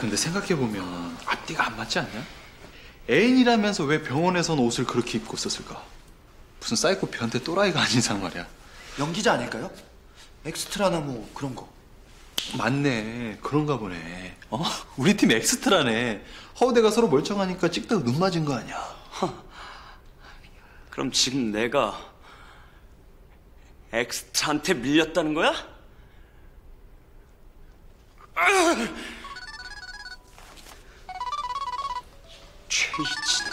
근데 생각해보면 앞뒤가 안 맞지 않냐? 애인이라면서 왜 병원에선 옷을 그렇게 입고 썼을까? 무슨 사이코 변태 또라이가 아닌 이상 말이야. 연기자 아닐까요? 엑스트라나 뭐 그런 거. 맞네. 그런가 보네. 우리 팀 엑스트라네. 허우대가 서로 멀쩡하니까 찍다가 눈 맞은 거 아니야. 그럼 지금 내가 엑스트라한테 밀렸다는 거야? 최희진,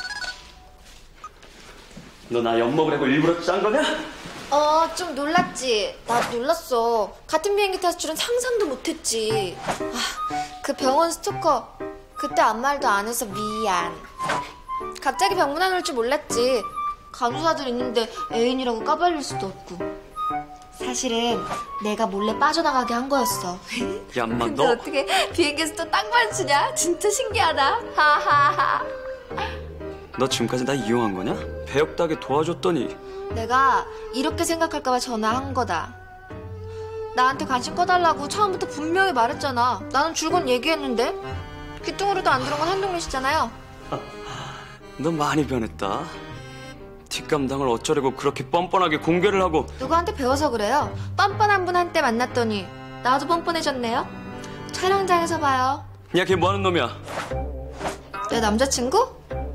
너 나 엿먹으려고 일부러 짠 거냐? 좀 놀랐지. 나 놀랐어. 같은 비행기 탔을 줄은 상상도 못했지. 그 병원 스토커 그때 아무 말도 안 해서 미안. 갑자기 병문안 올 줄 몰랐지. 간호사들 있는데 애인이라고 까발릴 수도 없고. 사실은 내가 몰래 빠져나가게 한 거였어. 야, 엄마 근데 너 어떻게 비행기에서 또 땅발 치냐? 진짜 신기하다. 하하하. 너 지금까지 나 이용한 거냐? 배역다게 도와줬더니. 내가 이렇게 생각할까봐 전화한 거다. 나한테 관심 꺼달라고 처음부터 분명히 말했잖아. 나는 줄곧 얘기했는데. 귀뚱으로도 안 들은 건 한동민 씨잖아요. 너 많이 변했다. 뒷감당을 어쩌려고 그렇게 뻔뻔하게 공개를 하고. 누구한테 배워서 그래요. 뻔뻔한 분 한때 만났더니 나도 뻔뻔해졌네요. 촬영장에서 봐요. 야, 걔 뭐하는 놈이야? 내 남자친구?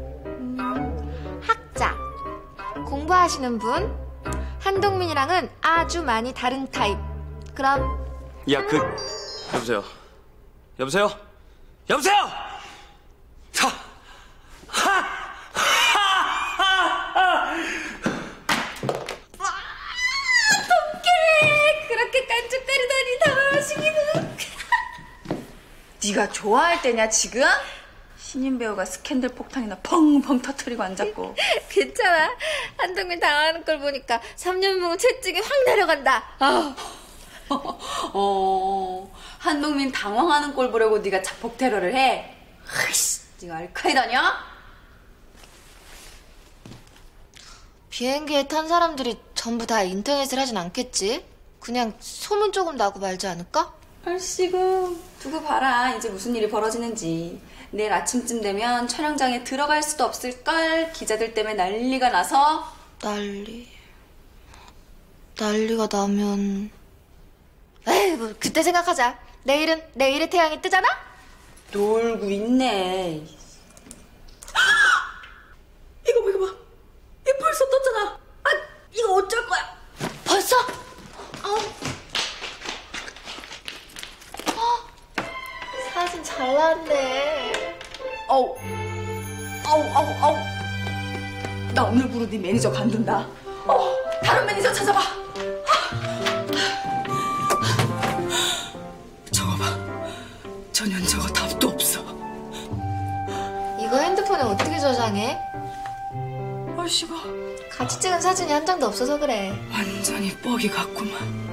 학자. 공부하시는 분. 한동민이랑은 아주 많이 다른 타입. 그럼 야, 여보세요? 여보세요? 여보세요! 어떡해. 그렇게 깐죽거리더니 당황하시기는. 네가 좋아할 때냐 지금? 신인 배우가 스캔들 폭탄이나 펑펑 터트리고 앉았고. 괜찮아. 한동민 당하는 걸 보니까 3년 묵은 채찍이 확 내려간다. 한동민 당황하는 꼴 보려고 네가 자폭 테러를 해? 으이씨, 네가 알카이다냐? 비행기에 탄 사람들이 전부 다 인터넷을 하진 않겠지? 그냥 소문 조금 나고 말지 않을까? 얼씨구, 두고 봐라. 이제 무슨 일이 벌어지는지. 내일 아침쯤 되면 촬영장에 들어갈 수도 없을걸. 기자들 때문에 난리가 나서. 난리가 나면 에이, 뭐 그때 생각하자. 내일의 태양이 뜨잖아? 놀고 있네. 이거 봐. 이거 벌써 떴잖아. 이거 어쩔 거야? 벌써? 사진 잘 나왔네. 아우. 나 오늘부로 네 매니저 간둔다. 다른 매니저 찾아봐. 저거 봐. 전혀 저거 답도 없어. 이거 핸드폰에 어떻게 저장해? 얼씨구. 같이 찍은 사진이 한 장도 없어서 그래. 완전히 뻑이 같구만.